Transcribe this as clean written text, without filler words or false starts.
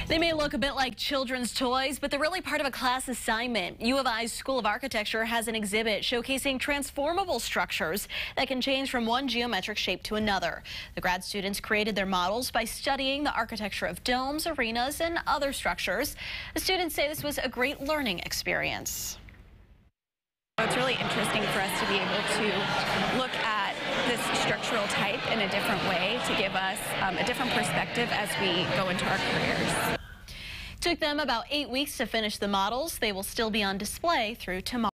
They may look a bit like children's toys, but they're really part of a class assignment. U of I's School of Architecture has an exhibit showcasing transformable structures that can change from one geometric shape to another. The grad students created their models by studying the architecture of domes, arenas, and other structures. The students say this was a great learning experience. It's really interesting for us to be able to look at this structural type in a different way to give us a different perspective as we go into our careers. Took them about 8 weeks to finish the models. They will still be on display through tomorrow.